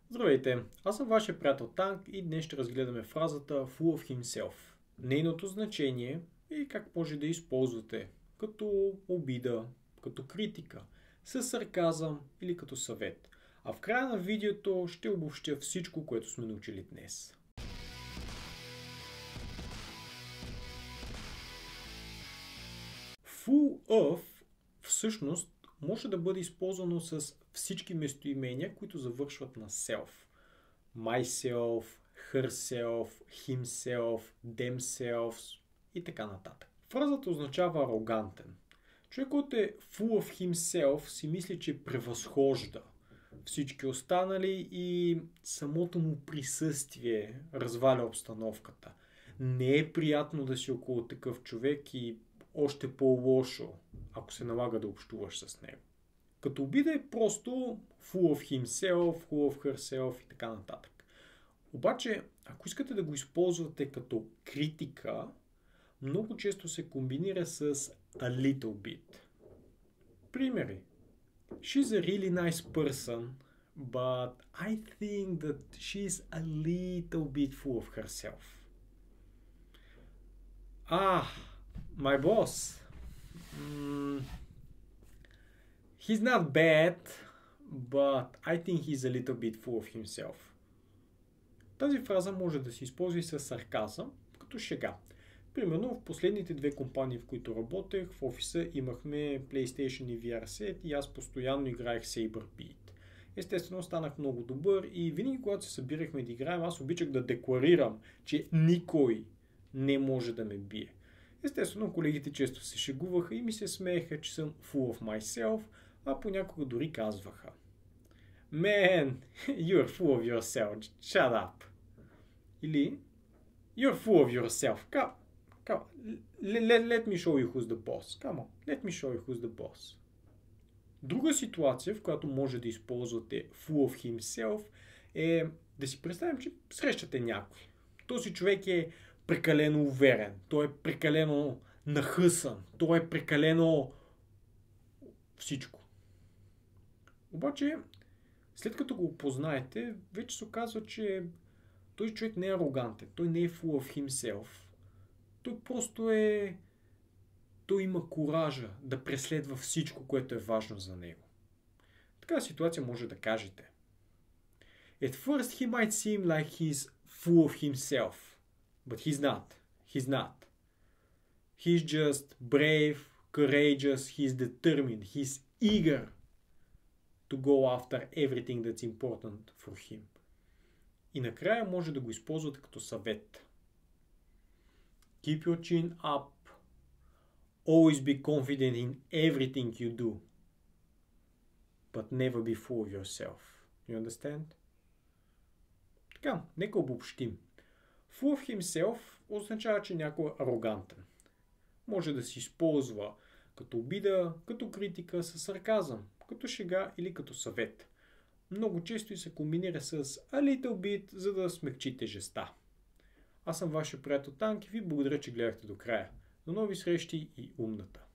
Здравейте, аз съм вашия приятел Танк и днес ще разгледаме фразата Full of himself. Нейното значение и как може да използвате като обида, като критика, със сарказъм или като съвет. А в края на видеото ще обобщя всичко, което сме научили днес. Full of всъщност може да бъде използвано с всички местоимения, които завършват на self. Myself, herself, himself, themselves и така нататък. Фразата означава арогантен. Човек, който е full of himself, си мисли, че превъзхожда всички останали и самото му присъствие разваля обстановката. Не е приятно да си около такъв човек и още по-лошо, ако се налага да общуваш с него. Като обида е просто full of himself, full of herself и така нататък. Обаче, ако искате да го използвате като критика, много често се комбинира с a little bit. Примери. She's a really nice person, but I think that she's a little bit full of herself. My boss. He's not bad, but I think he's a little bit full of himself. Тази фраза може да се използва и с сарказъм, като шега. Примерно в последните две компании, в които работех, в офиса имахме PlayStation и VR set и аз постоянно играех Saber Beat. Естествено станах много добър и винаги когато се събирахме да играем, аз обичах да декларирам, че никой не може да ме бие. Естествено, колегите често се шегуваха и ми се смееха, че съм full of myself, а понякога дори казваха: Man, you're full of yourself, shut up. Или You're full of yourself. Come. Let me show you who's the boss. Come on, let me show you who's the boss. Друга ситуация, в която може да използвате full of himself, е да си представим, че срещате някой. Този човек е прекалено уверен, той е прекалено нахъсан, той е прекалено всичко. Обаче, след като го опознаете, вече се оказва, че този човек не е арогантен, той не е full of himself. Той просто е... Той има куража да преследва всичко, което е важно за него. В такава ситуация може да кажете: At first he might seem like he's full of himself, but he's not. He's not. He's just brave, courageous, he's determined, he's eager to go after everything that's important for him. И накрая може да го използвате като съвет. Keep your chin up. Always be confident in everything you do. But never be full of yourself. You understand? Така, нека обобщим. Full of himself означава, че някой е арогантен. Може да се използва като обида, като критика, със сарказъм, като шега или като съвет. Много често и се комбинира с a little bit, за да смекчи тежестта. Аз съм вашия приятел Танк и ви благодаря, че гледахте до края. До нови срещи и умната!